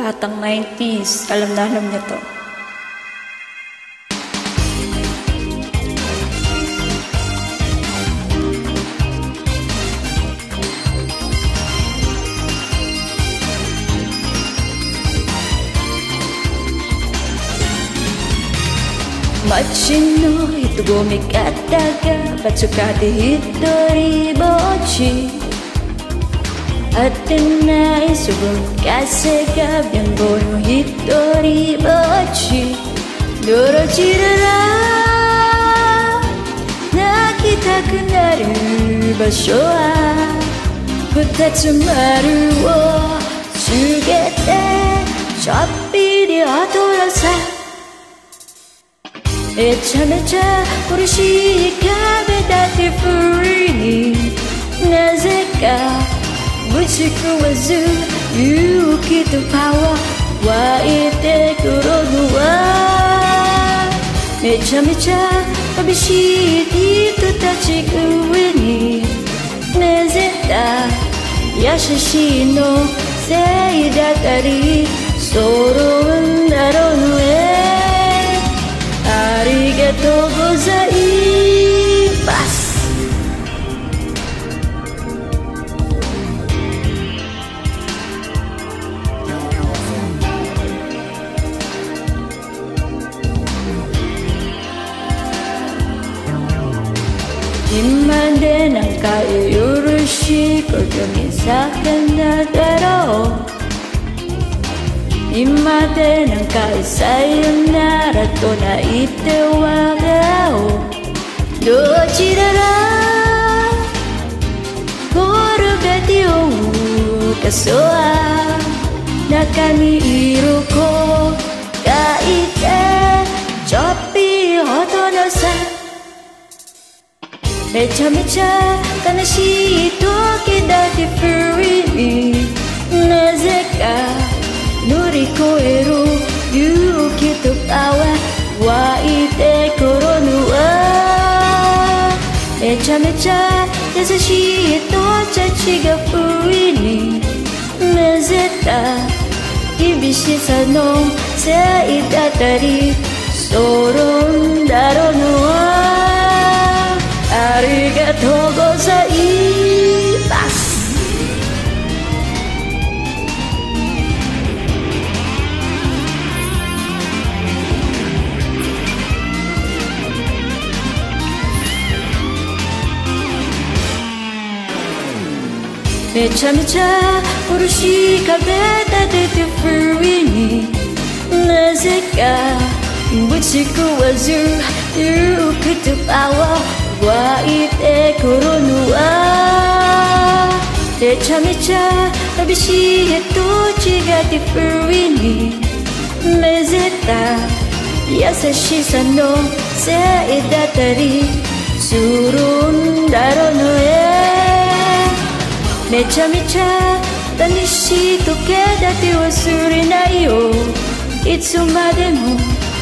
batang 90s. Alam na alam niya to. Machi no hitogome kata ga batsukate hitori bochi Atenai subun kase ga biango no hitori bochi Doro chirara nakitaku naru basho wa Futatsu maru wo sugete choppiri otorasaめちゃめちゃ苦しい壁だって不意になぜかぶち食わず勇気とパワー湧いてくるのはめちゃめちゃ寂しい人たち上になぜか優しいのせいだったり揃うんだろうねありがとうございます今でなんか許しいことに魚だろう今で何回さよならと泣いて笑おうどちらが転がりをかそう中にいる子がいてちょっぴりほどのさめちゃめちゃ悲しい時だけ不意になぜか乗り越える勇気とパワー湧いてくるのはめちゃめちゃ優しい人たちが不意になぜか厳しさのせいだったり揃うんだろうのはありがとうございますめちゃめちゃ苦しい壁立てて不意になぜかぶち食わず勇気とパワー湧いてくるのはめちゃめちゃ寂しい人違って不意になぜか優しさのせいだったりするんだろうのめちゃめちゃ楽しい時計だって忘れないよいつまでも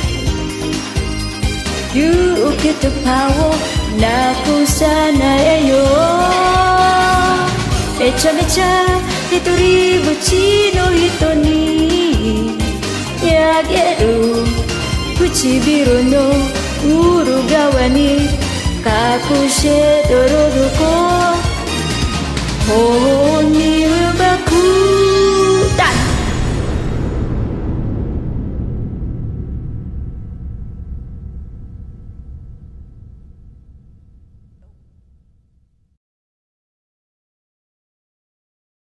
勇気とパワーなくさないよめちゃめちゃ一人ぼっちの人にあげる唇の裏側に隠してるどこ